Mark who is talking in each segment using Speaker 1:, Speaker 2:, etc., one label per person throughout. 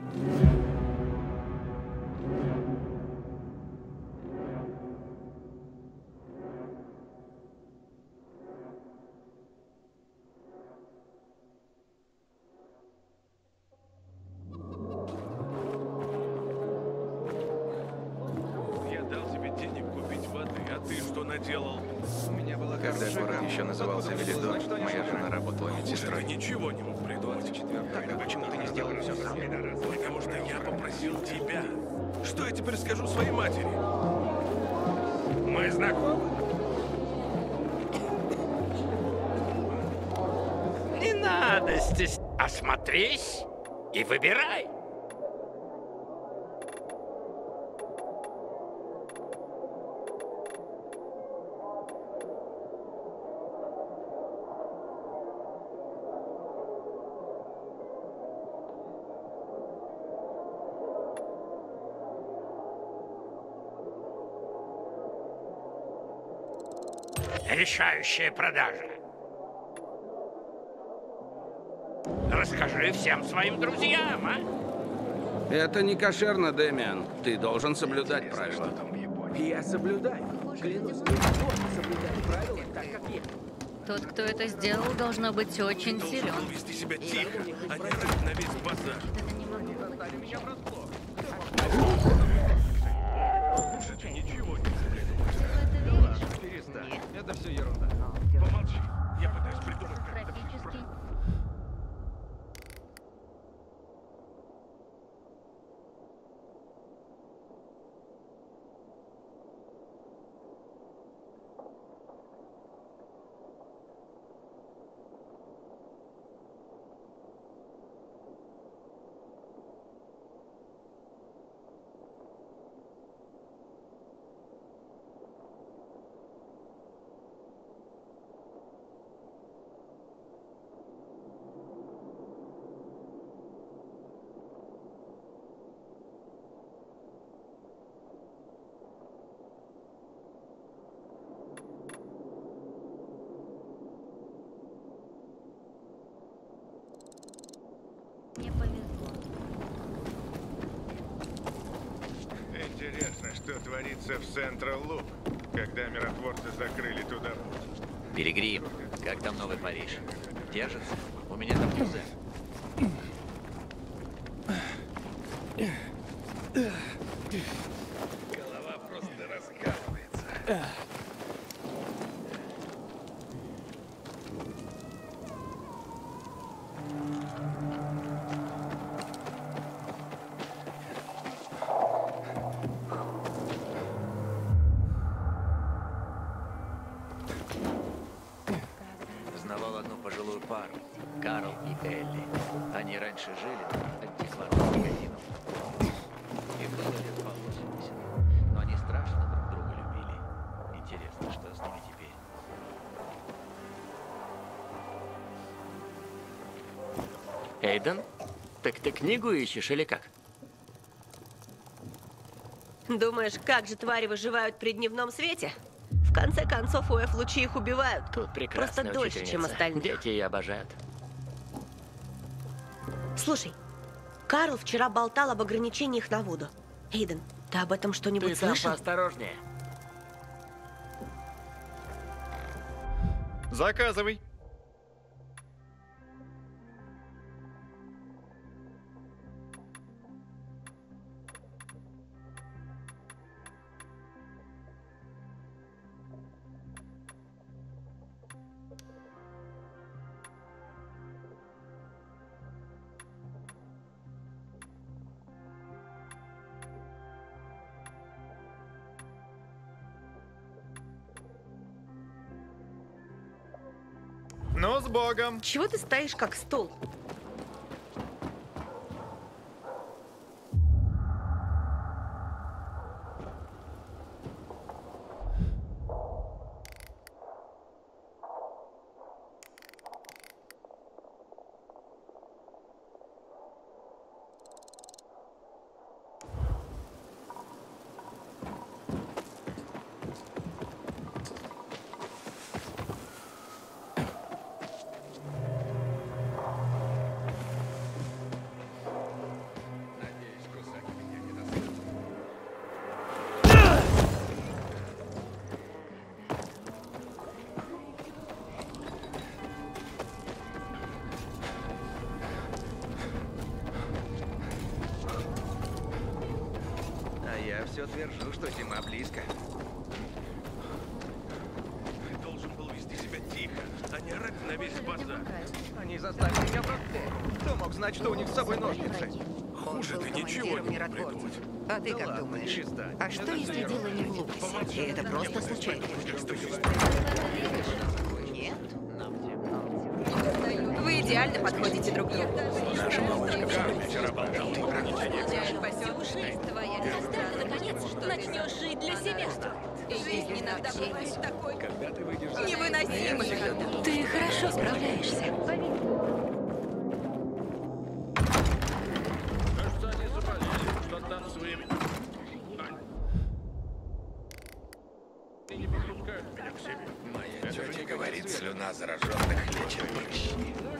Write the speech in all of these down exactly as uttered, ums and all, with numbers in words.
Speaker 1: Когда город еще назывался Велидор, моя жена работала медсестрой.
Speaker 2: Ты ничего не мог придумать.
Speaker 1: Тогда почему ты не сделал все сам?
Speaker 2: Потому что я попросил тебя. Что я теперь скажу своей матери? Мы знакомы?
Speaker 3: Не надо стесняться. Осмотрись и выбирай. Решающая продажа. Расскажи всем своим друзьям, а?
Speaker 4: Это не кошерно, Дэмиан. Ты должен соблюдать правила.
Speaker 5: Я соблюдаю. Клянусь, я должен соблюдать правила так, как я.
Speaker 6: Тот, кто это сделал, должно быть очень
Speaker 2: Должен
Speaker 6: силен.
Speaker 2: был вести себя тихо, а не орать на весь базар.
Speaker 6: Это не могло быть.
Speaker 2: Ты ничего не
Speaker 6: Ты в это веришь?
Speaker 5: Перестань. Это все ерунда.
Speaker 2: Помолчи. Я пытаюсь придумать, как это все
Speaker 6: Практически.
Speaker 2: исправить.
Speaker 6: Мне повезло.
Speaker 7: Интересно, что творится в Централ Луп, когда миротворцы закрыли туда путь.
Speaker 8: Пилигрим, как там Новый Париж? Держится? У меня там кузен.
Speaker 2: Голова просто раскалывается.
Speaker 8: Знавал одну пожилую пару, Карл и Элли. Они раньше жили над антикварным магазином. Им было лет по восемьдесят, но они страшно друг друга любили. Интересно, что с ними теперь?
Speaker 3: Эйден, так ты книгу ищешь или как?
Speaker 9: Думаешь, как же твари выживают при дневном свете? В конце концов, УФ-лучи их убивают.
Speaker 3: Тут прекрасная
Speaker 9: Просто дольше, чем
Speaker 3: учительница.
Speaker 9: остальные.
Speaker 3: Дети ее обожают.
Speaker 9: Слушай, Карл вчера болтал об ограничениях на воду. Эйден, ты об этом что-нибудь
Speaker 3: Ты там
Speaker 9: слышал?
Speaker 3: поосторожнее.
Speaker 7: Заказывай. Ну, с Богом.
Speaker 9: Чего ты стоишь как стол?
Speaker 1: Держу, что зима близко.
Speaker 2: Ты должен был вести себя тихо, а не орать на весь базар.
Speaker 1: Они заставили меня врасплох. Кто мог знать, что у них с собой ножницы?
Speaker 2: Хуже ты ничего не мог придумать.
Speaker 10: А ты
Speaker 1: Да
Speaker 10: как
Speaker 1: ладно,
Speaker 10: думаешь?
Speaker 1: перестань.
Speaker 10: А что если дело не в Лукасе? И это просто случайность? Нет?
Speaker 9: Вы идеально подходите друг к другу.
Speaker 2: Наша малышка Гарли работала.
Speaker 9: Твоя сестра, наконец, начнешь жить для себя. Жизнь иногда бывает такой невыносимой.
Speaker 6: Ты хорошо справляешься.
Speaker 2: Кажется, они заболели, что там своими... И не подпускают меня к себе.
Speaker 1: Моя тетя говорит, слюна зараженных лечит прыщи.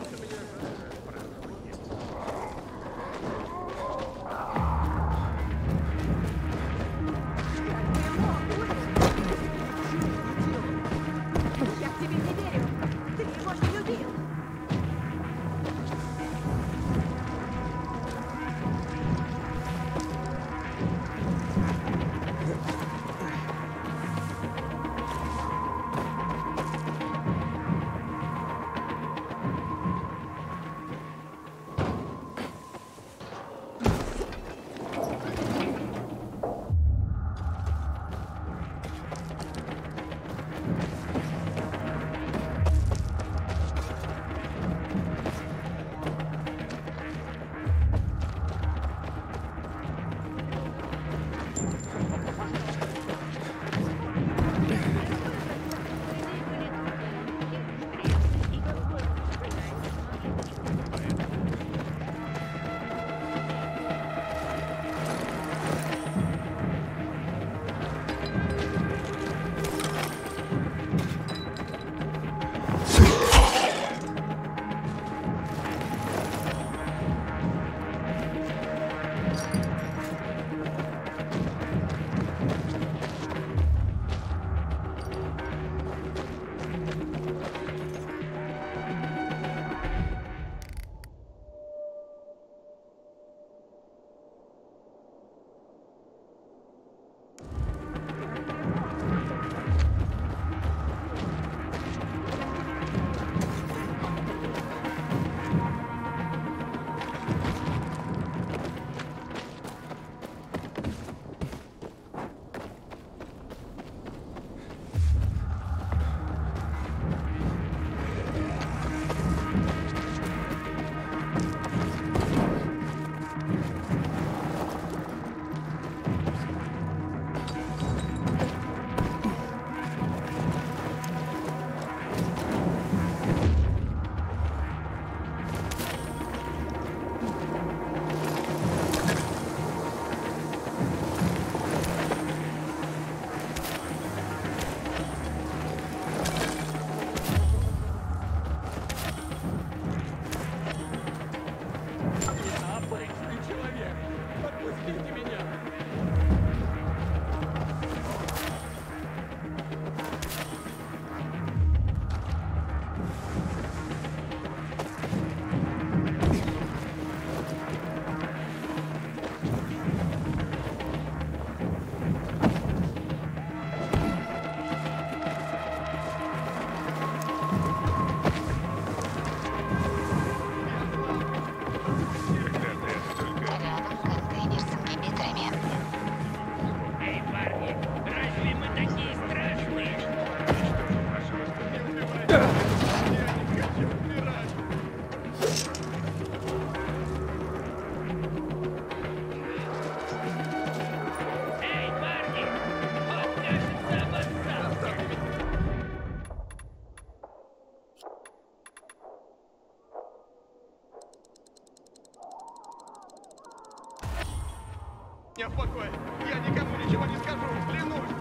Speaker 1: Меня в покое. Я никому ничего не скажу, клянусь.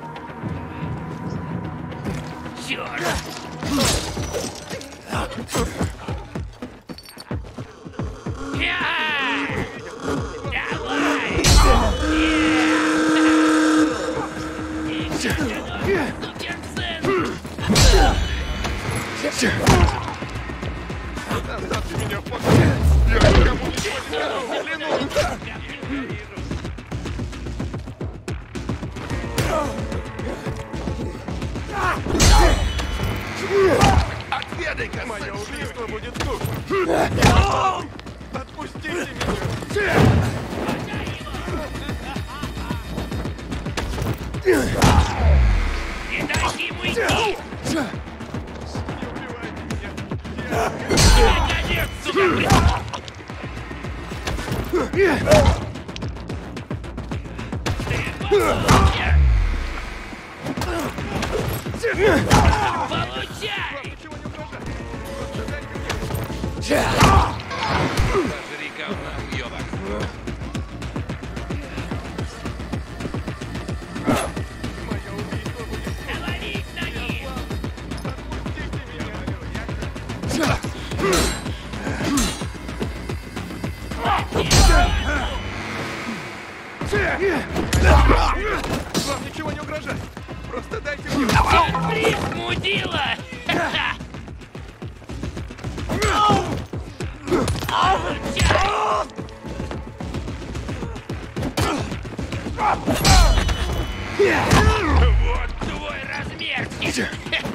Speaker 1: Оставьте меня в покое. Я никому ничего не скажу, клянусь.
Speaker 3: Наконец, сука! Получай!
Speaker 2: Пожри говна, уёбок.
Speaker 3: Говорить на них!
Speaker 1: Вам ничего не угрожает. Просто дайте мне...
Speaker 3: Сюрприз, мудила! Вот твой размерчик!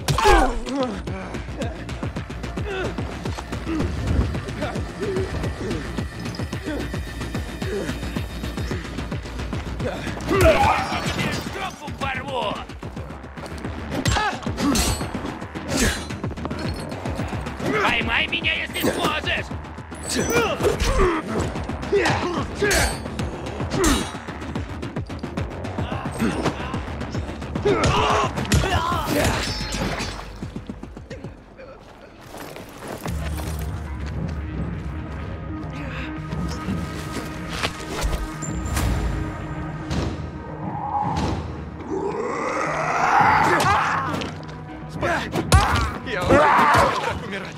Speaker 3: Я тебе жопу порву! Поймай меня, если сможешь!
Speaker 1: Я уже не хочу так умирать.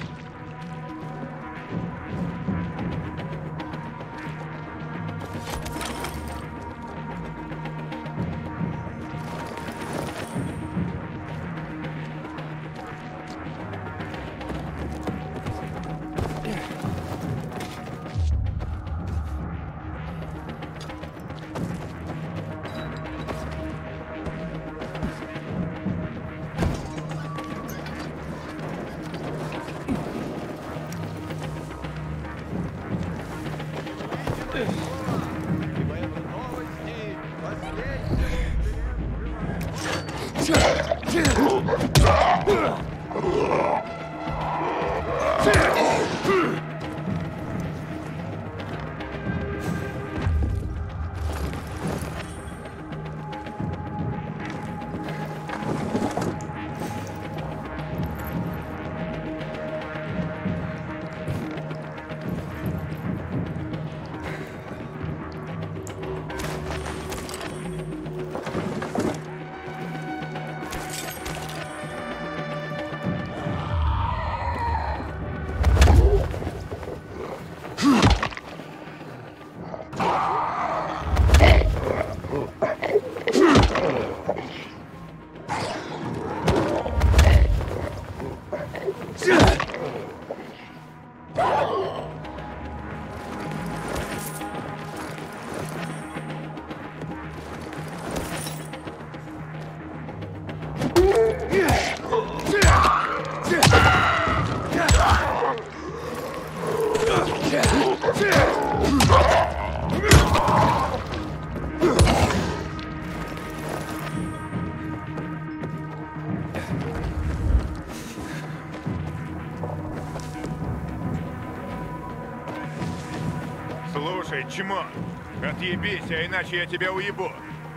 Speaker 7: Слушай, чмо, отъебись, а иначе я тебя уебу.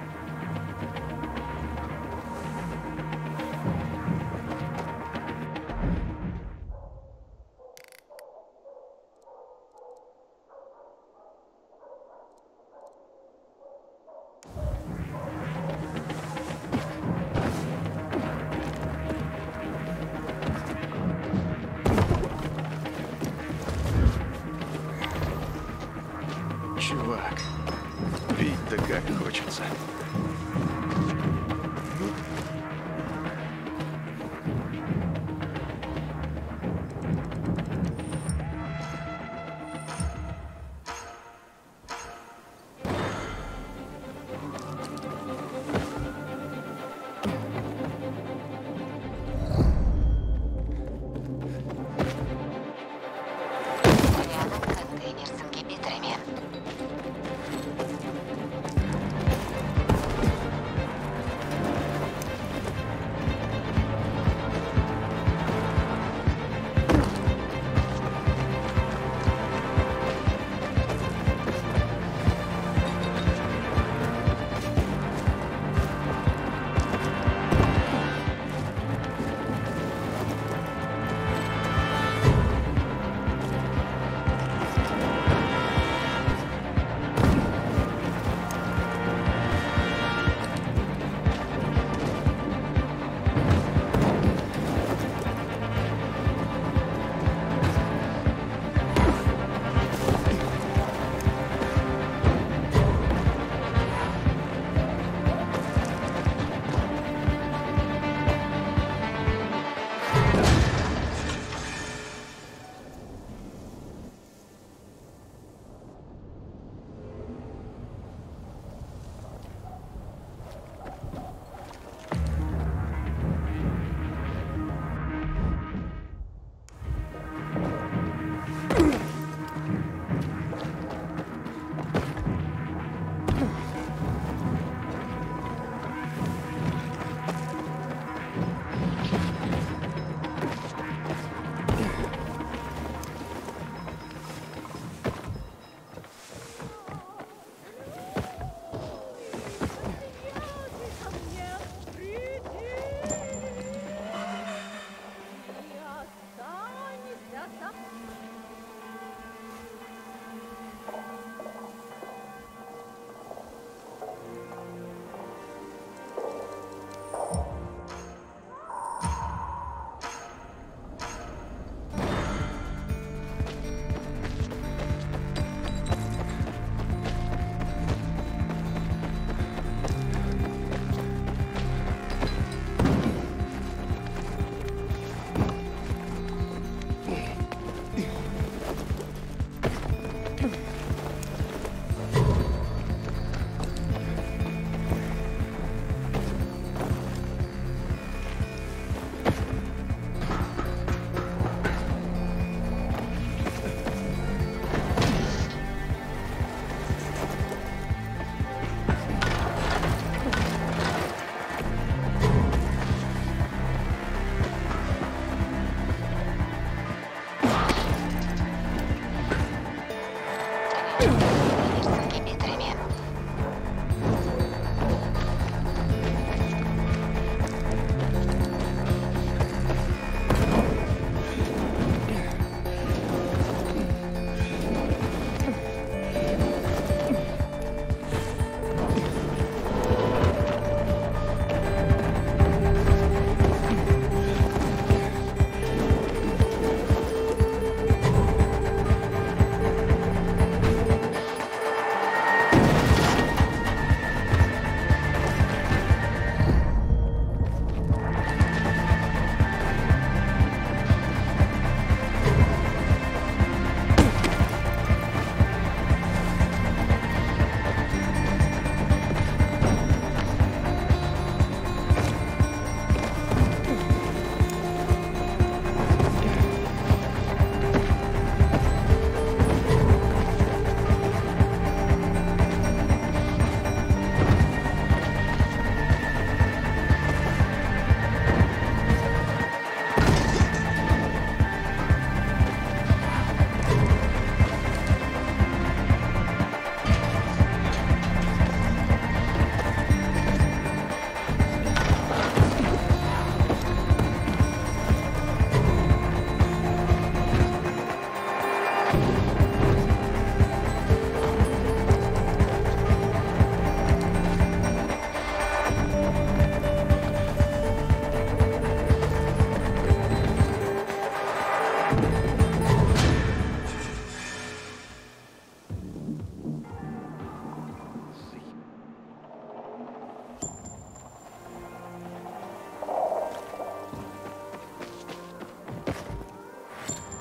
Speaker 1: Чувак, пить-то как хочется.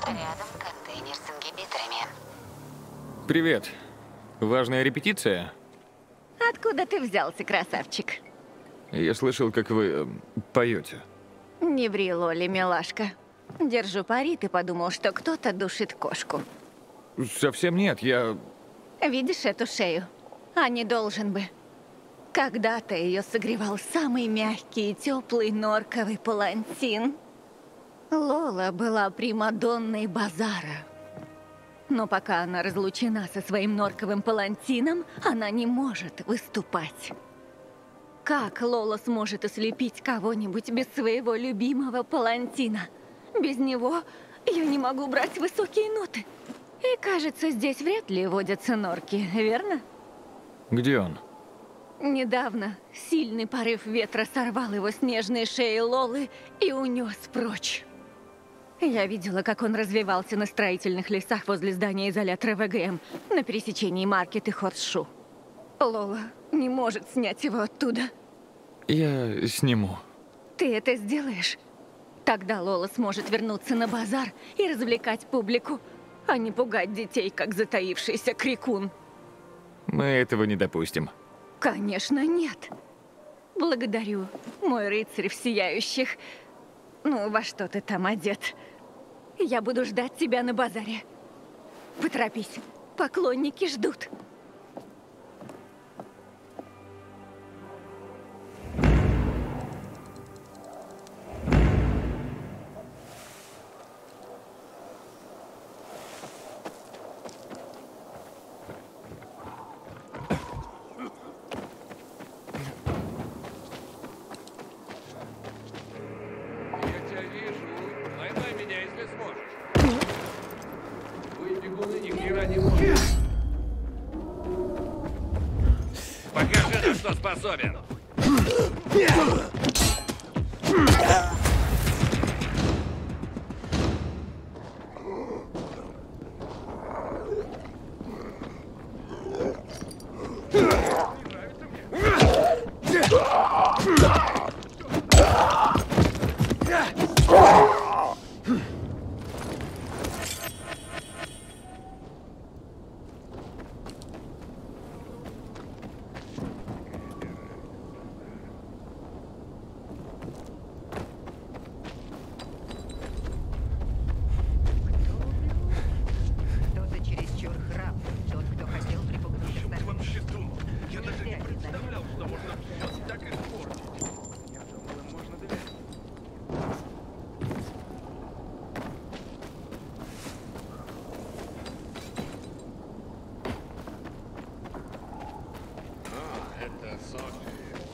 Speaker 6: Рядом контейнер с ингибиторами.
Speaker 11: Привет. Важная репетиция?
Speaker 6: Откуда ты взялся, красавчик?
Speaker 11: Я слышал, как вы э, поете.
Speaker 6: Не ври, Лоли, милашка. Держу пари, ты подумал, что кто-то душит кошку.
Speaker 11: Совсем нет, я...
Speaker 6: Видишь эту шею? А не должен бы. Когда-то ее согревал самый мягкий и теплый норковый палантин. Лола была примадонной базара. Но пока она разлучена со своим норковым палантином, она не может выступать. Как Лола сможет ослепить кого-нибудь без своего любимого палантина? Без него я не могу брать высокие ноты. И кажется, здесь вряд ли водятся норки, верно?
Speaker 11: Где он?
Speaker 6: Недавно сильный порыв ветра сорвал его с нежной шеи Лолы и унес прочь. Я видела, как он развивался на строительных лесах возле здания изолятора ВГМ на пересечении Маркет и Хорсшу. Лола не может снять его оттуда.
Speaker 11: Я сниму.
Speaker 6: Ты это сделаешь? Тогда Лола сможет вернуться на базар и развлекать публику, а не пугать детей, как затаившийся крикун.
Speaker 11: Мы этого не допустим.
Speaker 6: Конечно, нет. Благодарю, мой рыцарь в сияющих. Ну, во что ты там одет? Я буду ждать тебя на базаре. Поторопись, поклонники ждут.
Speaker 2: Покажи, на что способен.
Speaker 10: Кто-то чересчур храбр. Тот, кто хотел припугнуть остальных.
Speaker 2: Вообще думал. Я даже не представлял, что можно все так испортить.
Speaker 1: Я думал, им можно доверять.
Speaker 7: А, это Софи.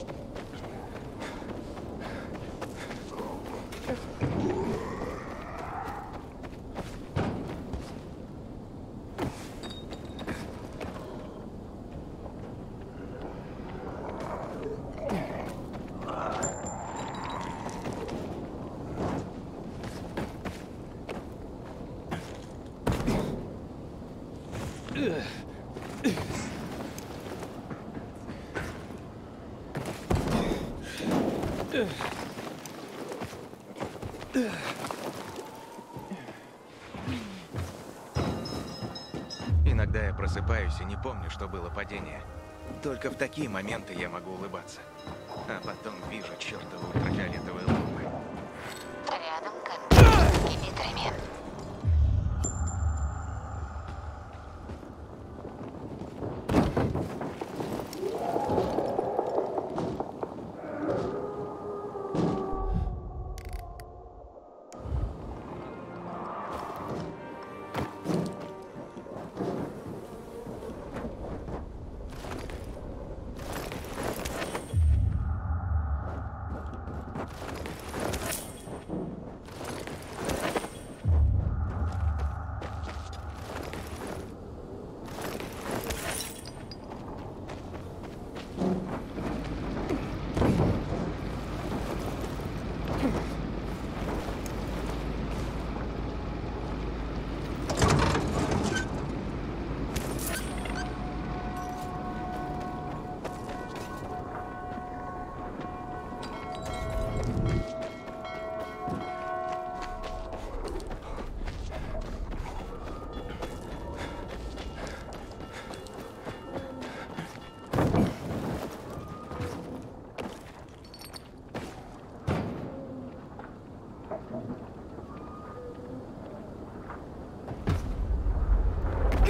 Speaker 12: Иногда я просыпаюсь и не помню, что было падение. Только в такие моменты я могу улыбаться. А потом вижу чертову ультрафиолетовую луну.
Speaker 6: Рядом контейнер с ингибиторами.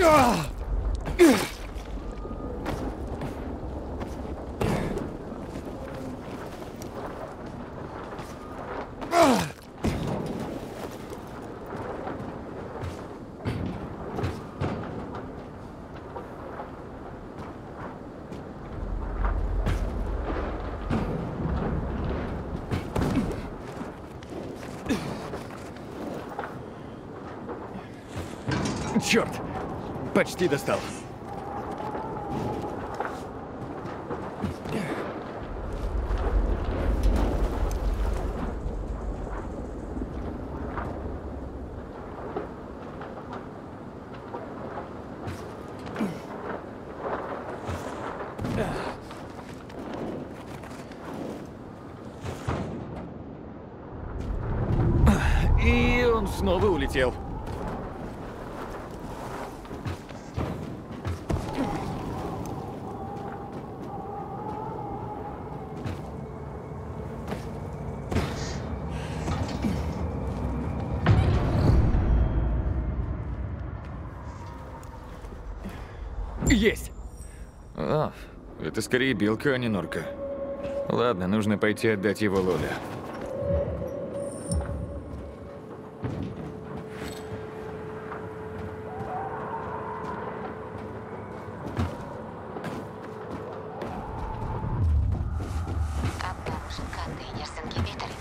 Speaker 11: Черт! Почти достал. И он снова улетел. Есть! А, это скорее белка, а не норка. Ладно, нужно пойти отдать его Лоле.
Speaker 13: Обнаружен контейнер с ингибиторами.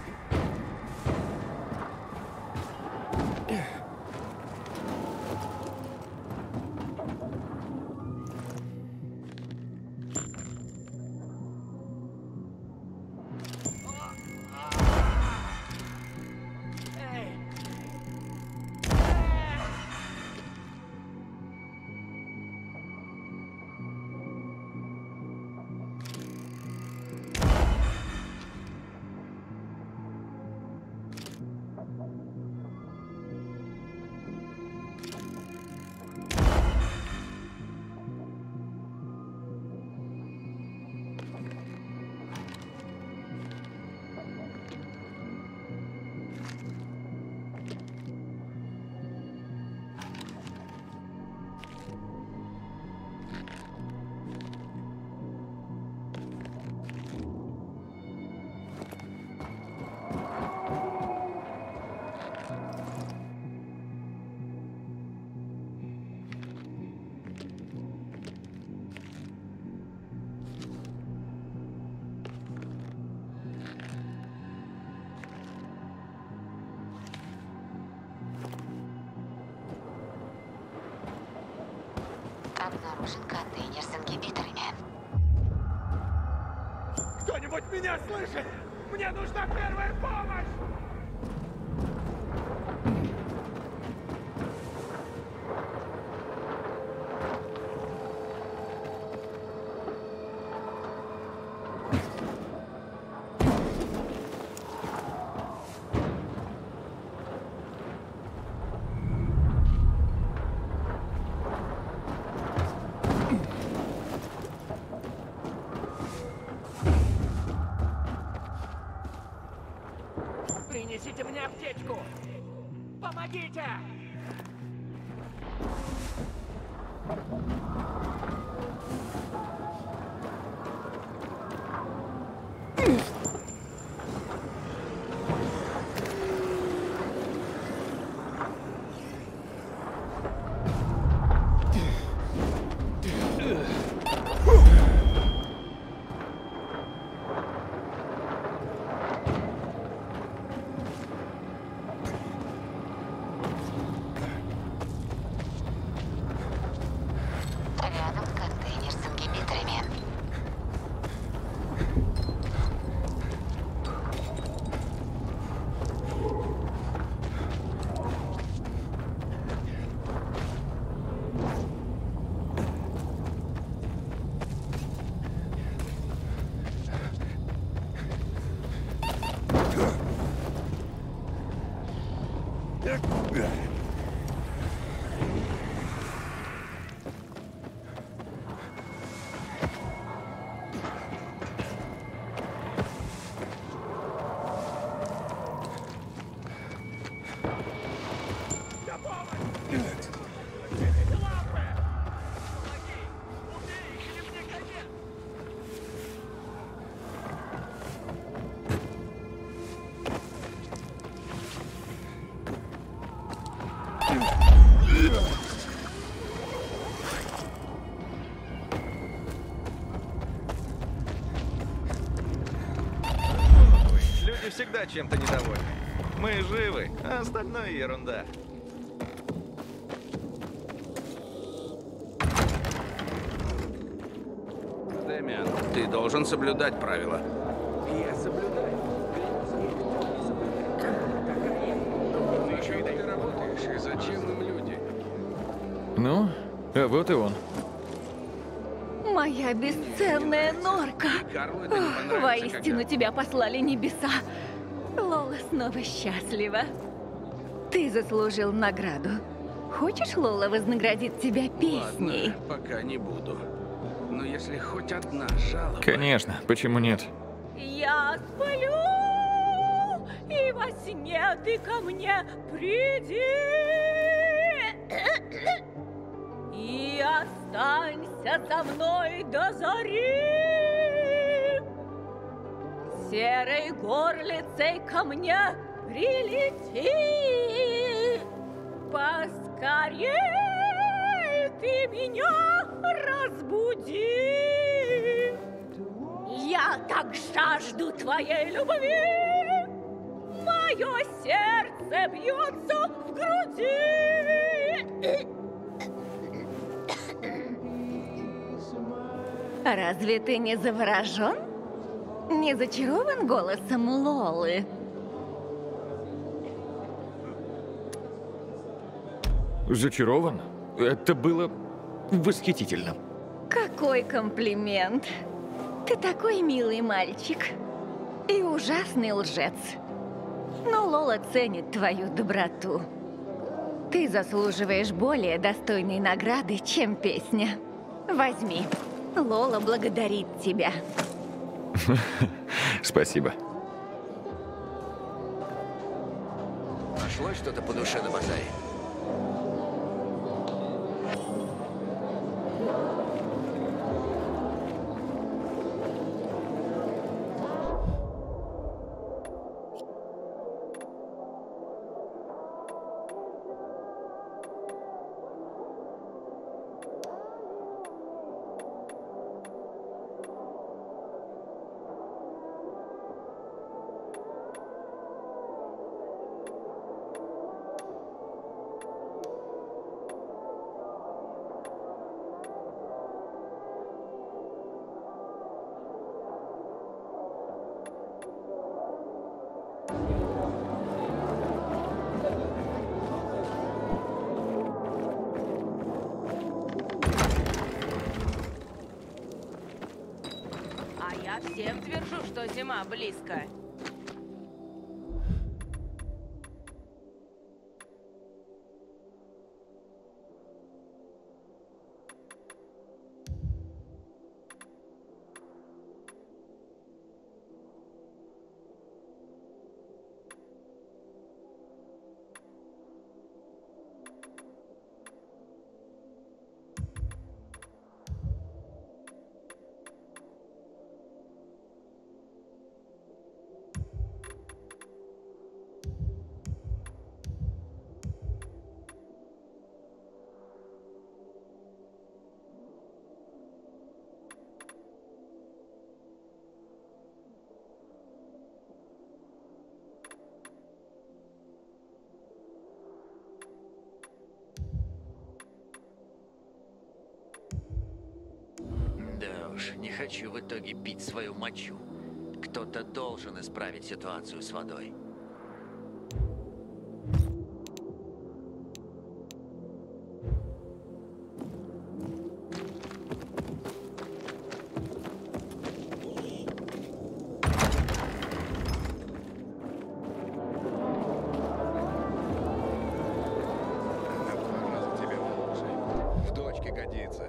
Speaker 13: Обнаружен контейнер с ингибиторами.
Speaker 1: Кто-нибудь меня слышит? Мне нужна первая помощь!
Speaker 5: Принесите мне аптечку! Помогите!
Speaker 13: Рядом контейнер с ингибиторами.
Speaker 1: Дела!
Speaker 12: Люди всегда чем-то недовольны. Мы живы, а остальное ерунда.
Speaker 4: Дэмиан, ты должен соблюдать правила.
Speaker 5: Я соблюдаю.
Speaker 11: Зачем ты работаешь и зачем им люди? Ну, а вот и он.
Speaker 6: Моя бесценная норка.
Speaker 4: Карлу это не
Speaker 6: Ох,
Speaker 4: понравится,
Speaker 6: воистину
Speaker 4: когда-
Speaker 6: тебя послали небеса. Лола снова счастлива. Ты заслужил награду. Хочешь, Лола вознаградит тебя песней?
Speaker 4: Ладно, пока не буду. Но если хоть одна жалоба...
Speaker 11: Конечно, почему нет?
Speaker 6: Я сплю, и во сне ты ко мне приди. И останься со мной до зари. Серой горлицей ко мне прилети. Поскорей ты меня разбуди. Я так жажду твоей любви. Мое сердце бьется в груди. Разве ты не заворожен? Не зачарован голосом Лолы?
Speaker 11: Зачарован? Это было восхитительно.
Speaker 6: Какой комплимент. Ты такой милый мальчик. И ужасный лжец. Но Лола ценит твою доброту. Ты заслуживаешь более достойной награды, чем песня. Возьми. Лола благодарит тебя.
Speaker 11: Спасибо.
Speaker 8: Нашлось что-то по душе на базаре?
Speaker 14: А я всем твержу, что зима близко.
Speaker 8: Да уж, не хочу в итоге пить свою мочу. Кто-то должен исправить ситуацию с водой.
Speaker 12: В дочке годится.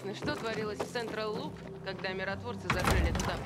Speaker 14: Интересно, что творилось в Централ Луп, когда миротворцы закрыли туда?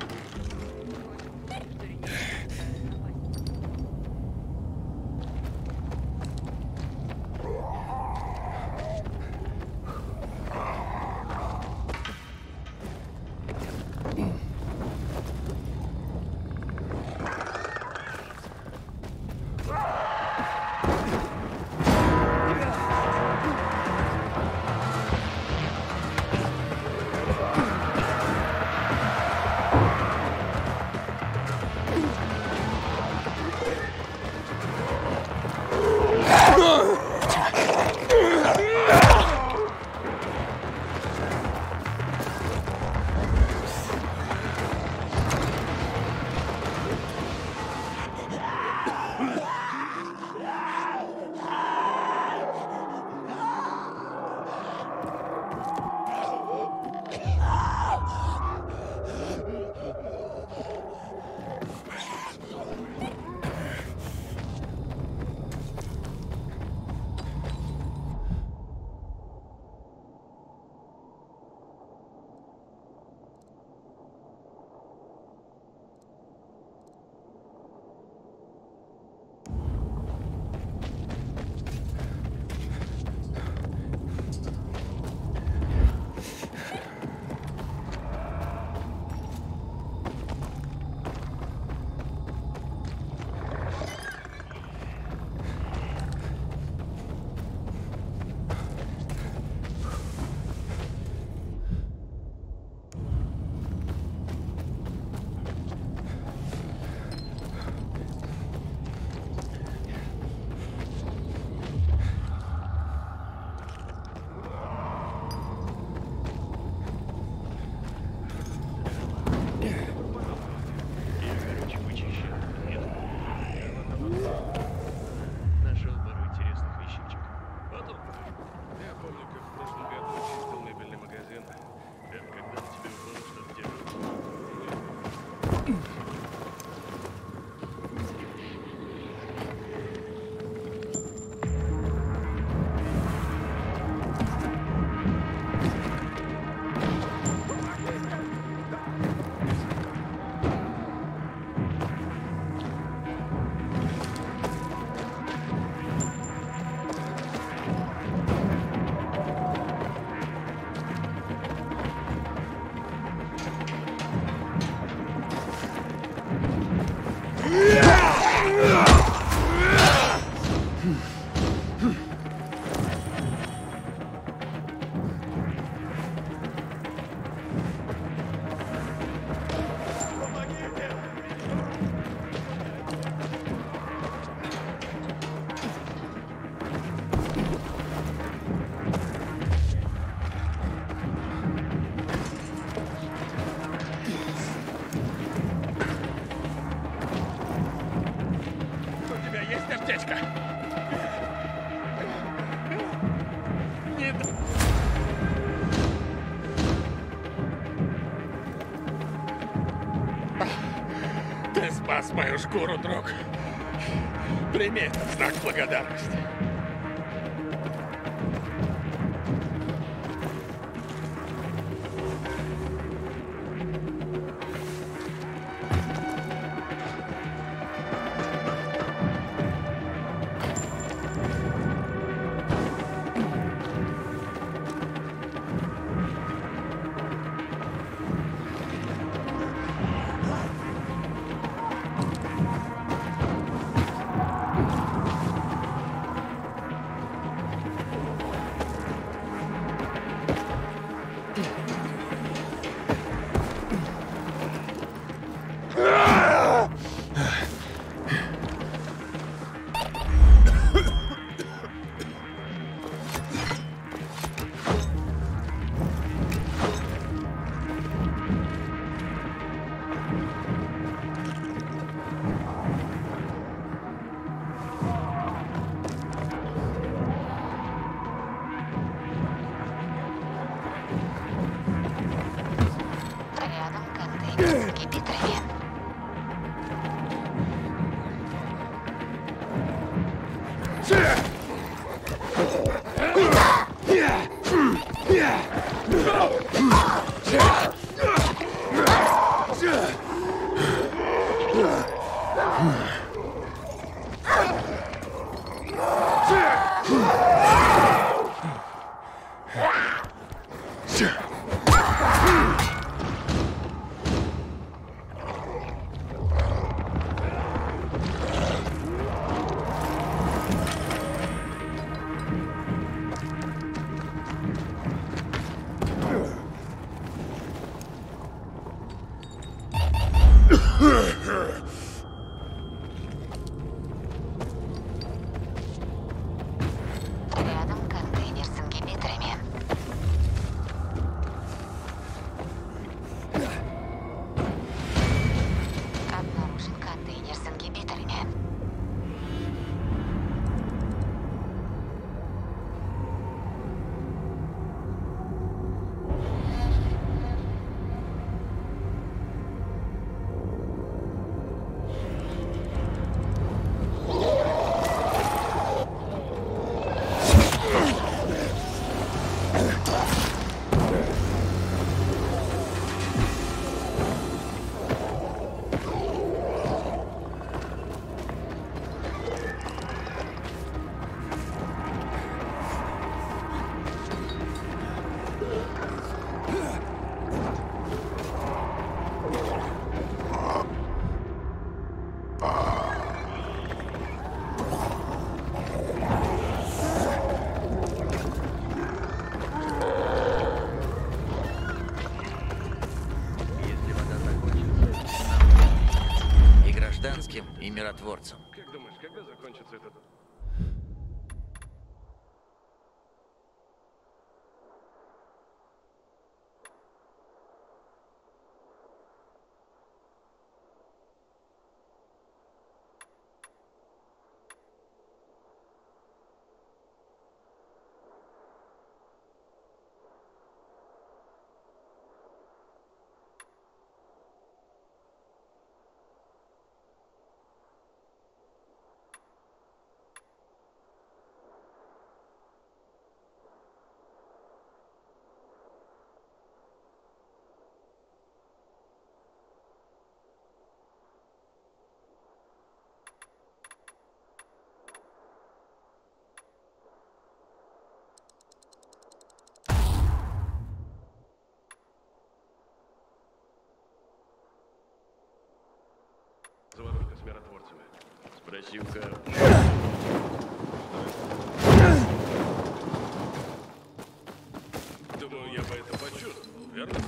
Speaker 2: Ты спас мою шкуру, друг. Прими это в знак благодарности. Yeah!
Speaker 8: этим и миротворцем.
Speaker 1: Как думаешь, когда закончится этот... Заварушка с миротворцами. Спроси у Карла. Думаю, я бы это почувствовал, верно?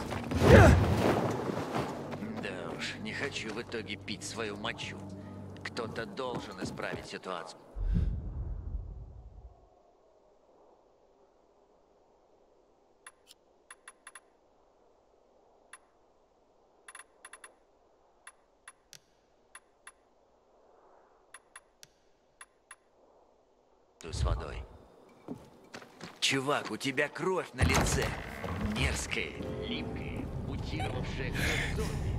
Speaker 8: Да уж, не хочу в итоге пить свою мочу. Кто-то должен исправить ситуацию. С водой. Чувак, у тебя кровь на лице. Мерзкая, липкая, мутировавшая кровь зомби.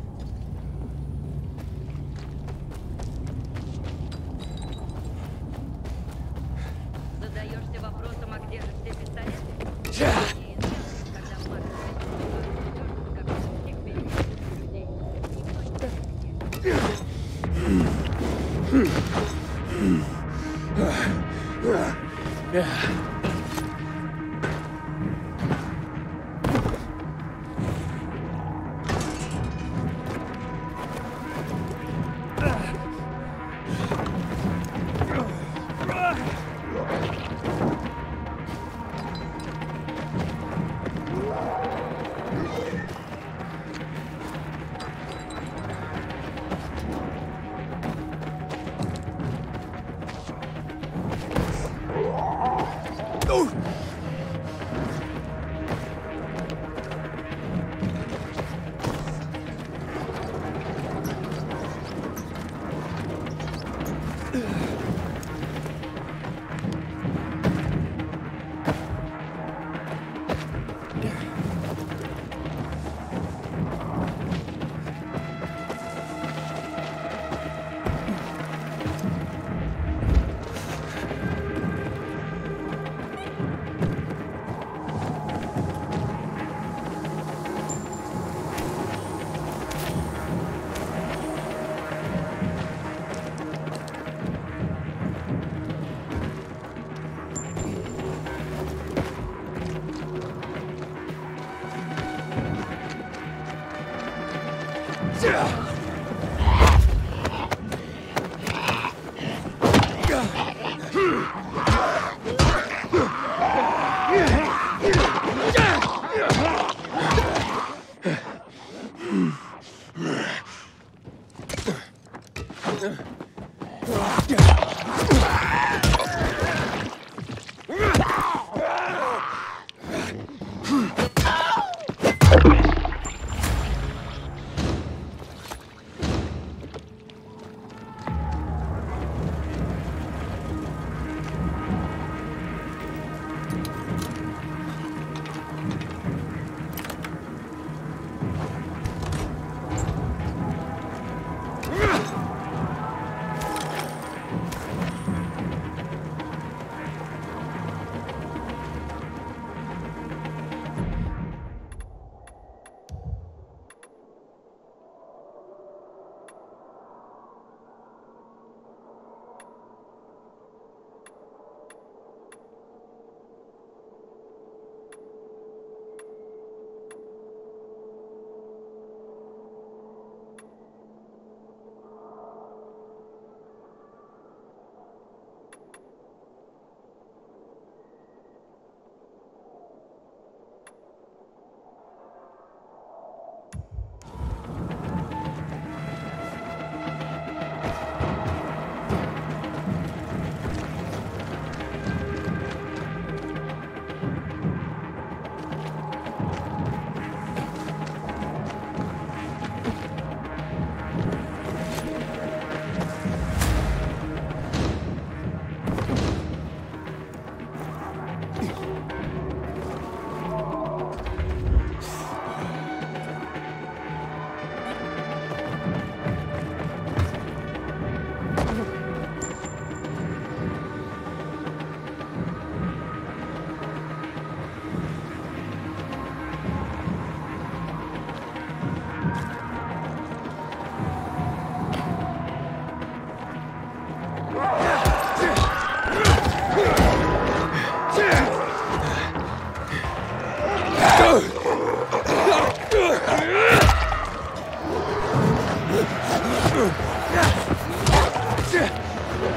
Speaker 10: Задаешься вопросом, а где же все пистолеты? Когда Марк как всех людей.
Speaker 11: Yeah.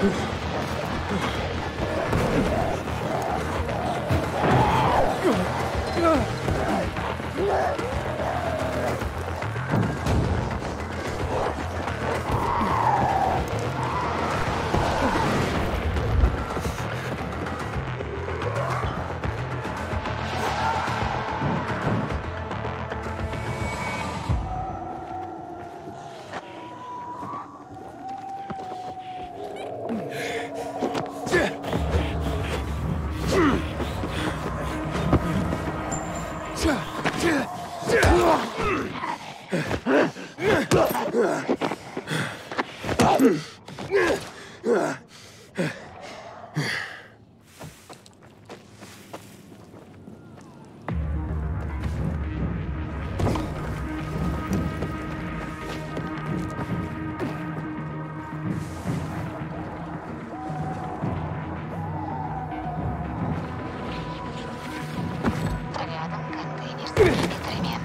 Speaker 13: Рядом контейнер с ингибиторами.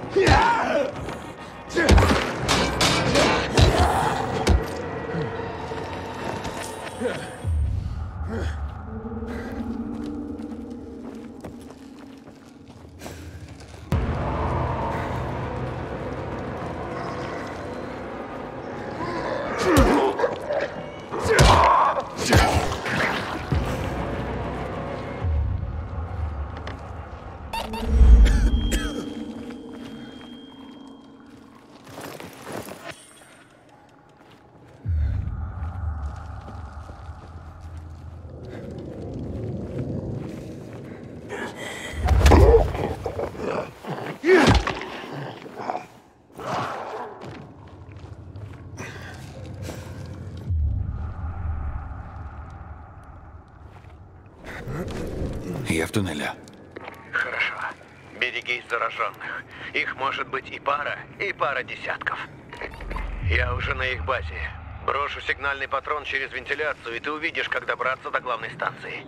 Speaker 11: Я в туннеле.
Speaker 8: Хорошо. Берегись зараженных. Их может быть и пара, и пара десятков. Я уже на их базе. Брошу сигнальный патрон через вентиляцию, и ты увидишь, как добраться до главной станции.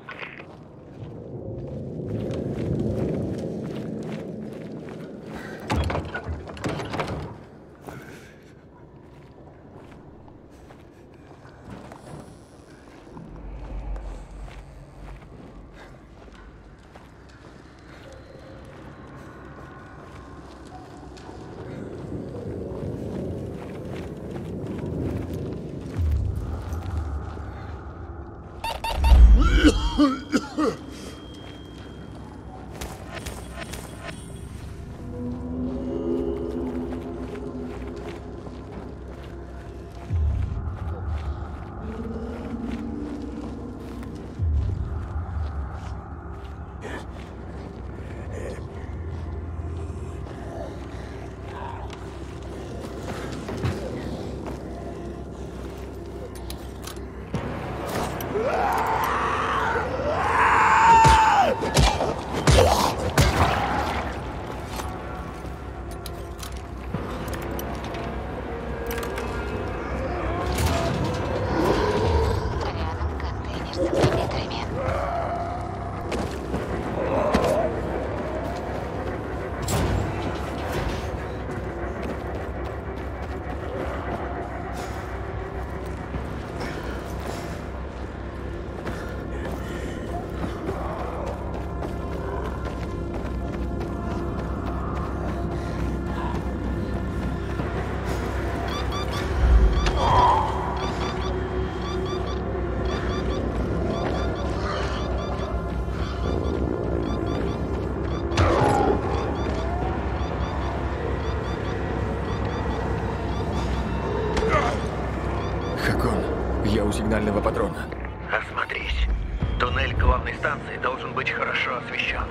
Speaker 11: Сигнального патрона.
Speaker 8: Осмотрись. Туннель к главной станции должен быть хорошо освещен.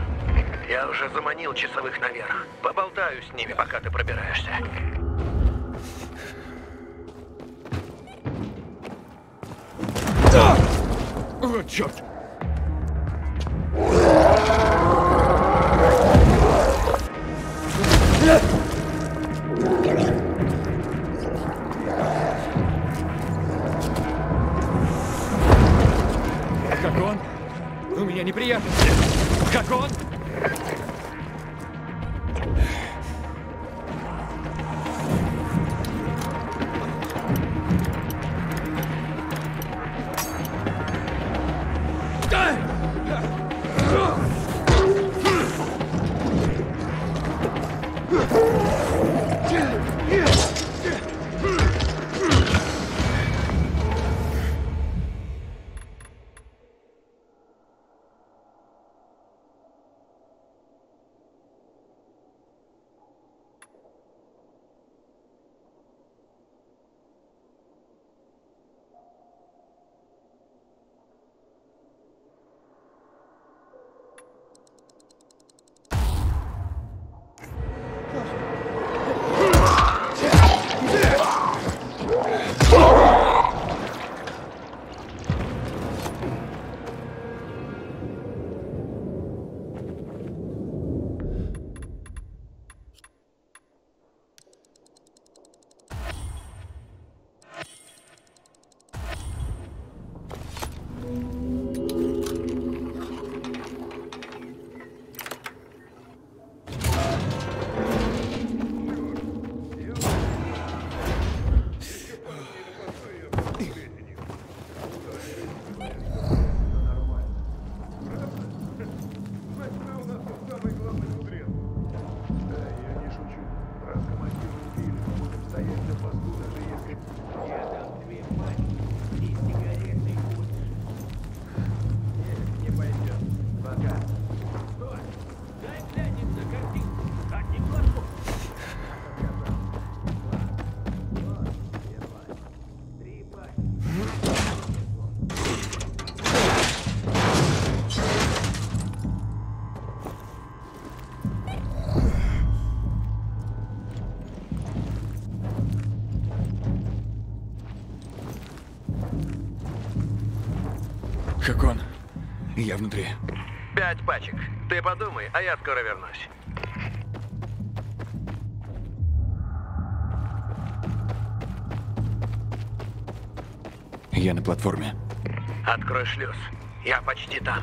Speaker 8: Я уже заманил часовых наверх. Поболтаю с ними, пока ты пробираешься.
Speaker 11: О, черт! Хакон? У меня неприятности. Хакон? Хакон, я внутри.
Speaker 15: Пять пачек. Ты подумай, а я скоро вернусь.
Speaker 11: Я на платформе.
Speaker 15: Открой шлюз. Я почти там.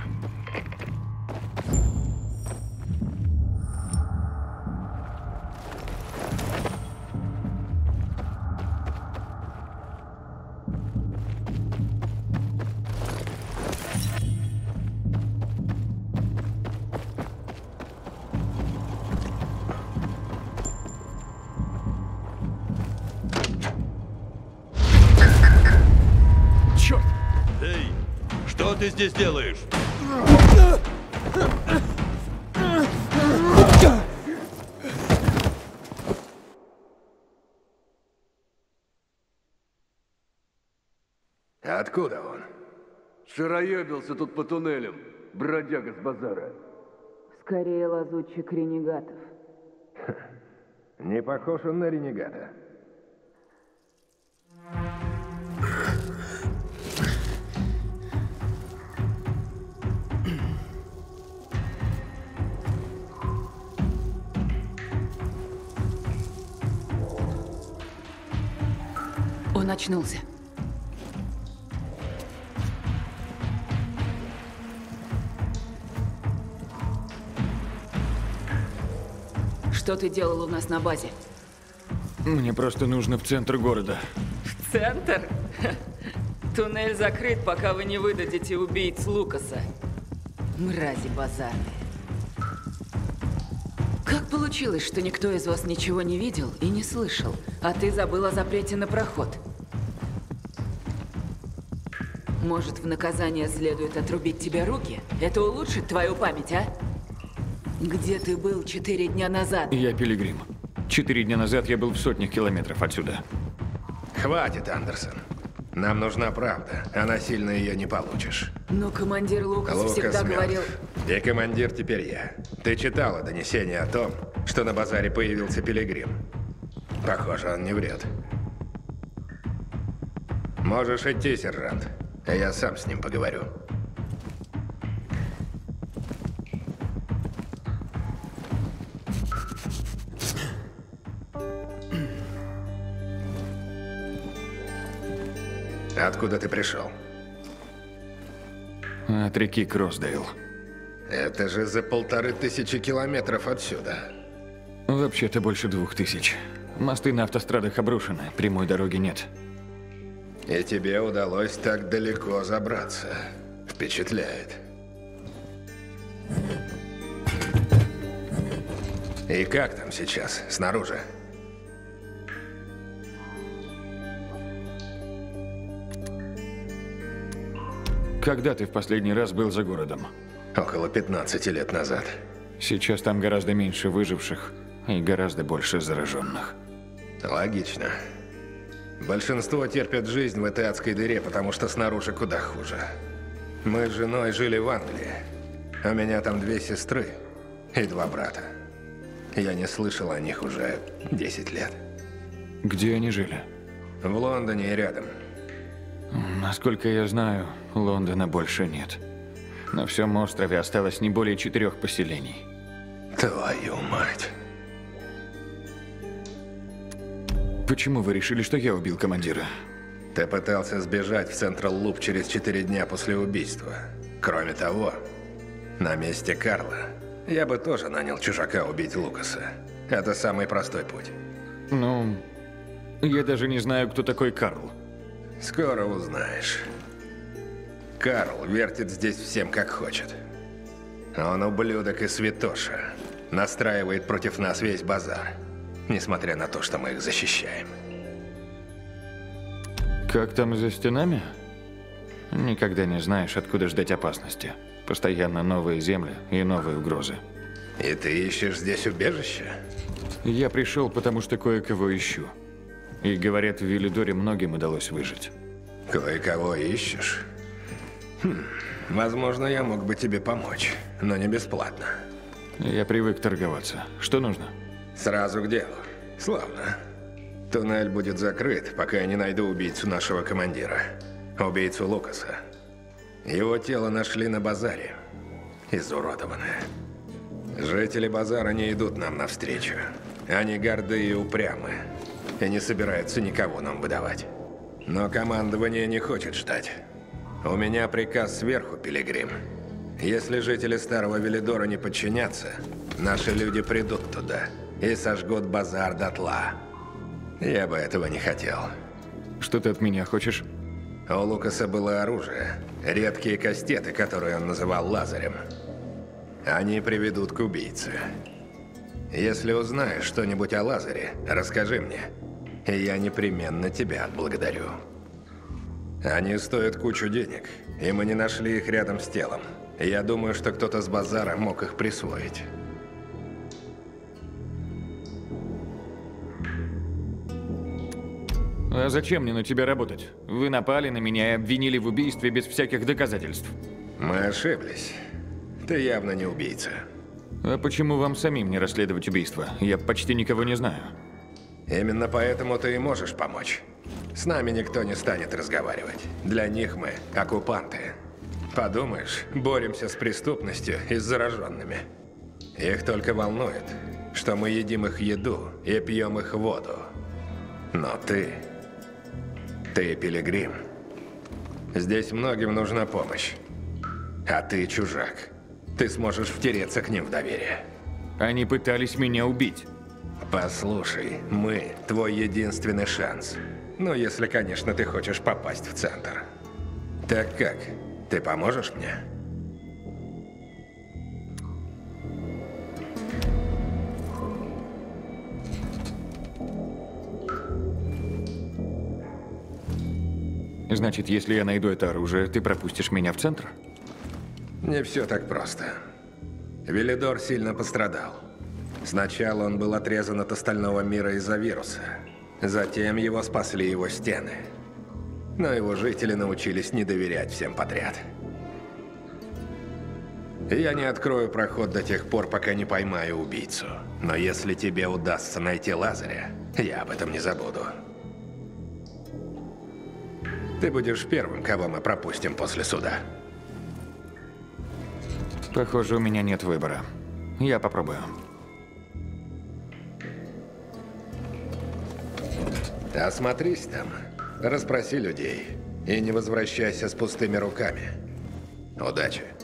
Speaker 11: Черт!
Speaker 16: Эй, что ты здесь делаешь?
Speaker 17: Откуда он? Шароебился тут по туннелям, бродяга с базара.
Speaker 18: Скорее лазутчик ренегатов.
Speaker 7: Не похож он на ренегата.
Speaker 18: Он очнулся. Что ты делал у нас на базе?
Speaker 11: Мне просто нужно в центр города.
Speaker 18: Центр? Туннель закрыт, пока вы не выдадите убийц Лукаса. Мрази базарные. Как получилось, что никто из вас ничего не видел и не слышал, а ты забыл о запрете на проход? Может, в наказание следует отрубить тебе руки? Это улучшит твою память, а? Где ты был четыре дня назад?
Speaker 11: Я пилигрим. Четыре дня назад я был в сотнях километров отсюда.
Speaker 7: Хватит, Андерсон. Нам нужна правда, а насильно ее не получишь.
Speaker 18: Но командир Лукас,
Speaker 7: Лукас
Speaker 18: всегда
Speaker 7: мертв.
Speaker 18: говорил...
Speaker 7: И командир теперь я. Ты читала донесение о том, что на базаре появился пилигрим? Похоже, он не врет. Можешь идти, сержант. А я сам с ним поговорю. Откуда ты пришел?
Speaker 11: От реки Кроссдейл.
Speaker 7: Это же за полторы тысячи километров отсюда.
Speaker 11: Вообще-то больше двух тысяч. Мосты на автострадах обрушены, прямой дороги нет.
Speaker 7: И тебе удалось так далеко забраться. Впечатляет. И как там сейчас, снаружи?
Speaker 11: Когда ты в последний раз был за городом?
Speaker 7: Около пятнадцати лет назад.
Speaker 11: Сейчас там гораздо меньше выживших и гораздо больше зараженных.
Speaker 7: Логично. Большинство терпят жизнь в этой адской дыре, потому что снаружи куда хуже. Мы с женой жили в Англии. У меня там две сестры и два брата. Я не слышал о них уже десять лет.
Speaker 11: Где они жили?
Speaker 7: В Лондоне и рядом.
Speaker 11: Насколько я знаю, Лондона больше нет. На всем острове осталось не более четырех поселений.
Speaker 7: Твою мать.
Speaker 11: Почему вы решили, что я убил командира?
Speaker 7: Ты пытался сбежать в Централ Луп через четыре дня после убийства. Кроме того, на месте Карла я бы тоже нанял чужака убить Лукаса. Это самый простой путь.
Speaker 11: Ну, я даже не знаю, кто такой Карл.
Speaker 7: Скоро узнаешь. Карл вертит здесь всем, как хочет. Он ублюдок и святоша. Настраивает против нас весь базар. Несмотря на то, что мы их защищаем.
Speaker 11: Как там за стенами? Никогда не знаешь, откуда ждать опасности. Постоянно новые земли и новые угрозы.
Speaker 7: И ты ищешь здесь убежище?
Speaker 11: Я пришел, потому что кое-кого ищу. И говорят, в Велидоре многим удалось выжить.
Speaker 7: Кое-кого ищешь? Хм, возможно, я мог бы тебе помочь, но не бесплатно.
Speaker 11: Я привык торговаться. Что нужно?
Speaker 7: Сразу к делу. Славно. Туннель будет закрыт, пока я не найду убийцу нашего командира. Убийцу Лукаса. Его тело нашли на базаре. Изуродованное. Жители базара не идут нам навстречу. Они горды и упрямы. И не собираются никого нам выдавать. Но командование не хочет ждать. У меня приказ сверху, Пилигрим. Если жители Старого Велидора не подчинятся, наши люди придут туда и сожгут базар дотла. Я бы этого не хотел.
Speaker 11: Что ты от меня хочешь?
Speaker 7: У Лукаса было оружие. Редкие кастеты, которые он называл лазарем. Они приведут к убийце. Если узнаешь что-нибудь о Лазаре, расскажи мне. И я непременно тебя отблагодарю. Они стоят кучу денег, и мы не нашли их рядом с телом. Я думаю, что кто-то с базара мог их присвоить.
Speaker 11: А зачем мне на тебя работать? Вы напали на меня и обвинили в убийстве без всяких доказательств.
Speaker 7: Мы ошиблись. Ты явно не убийца.
Speaker 11: А почему вам самим не расследовать убийство? Я почти никого не знаю.
Speaker 7: Именно поэтому ты и можешь помочь. С нами никто не станет разговаривать. Для них мы оккупанты. Подумаешь, боремся с преступностью и с зараженными. Их только волнует, что мы едим их еду и пьем их воду. Но ты... Ты Пилигрим. Здесь многим нужна помощь. А ты чужак. Ты сможешь втереться к ним в доверие.
Speaker 11: Они пытались меня убить.
Speaker 7: Послушай, мы твой единственный шанс. Ну, если, конечно, ты хочешь попасть в центр. Так как? Ты поможешь мне?
Speaker 11: Значит, если я найду это оружие, ты пропустишь меня в центр?
Speaker 7: Не все так просто. Велидор сильно пострадал. Сначала он был отрезан от остального мира из-за вируса. Затем его спасли его стены. Но его жители научились не доверять всем подряд. Я не открою проход до тех пор, пока не поймаю убийцу. Но если тебе удастся найти Лазаря, я об этом не забуду. Ты будешь первым, кого мы пропустим после суда.
Speaker 11: Похоже, у меня нет выбора. Я попробую.
Speaker 7: Осмотрись там, расспроси людей и не возвращайся с пустыми руками. Удачи.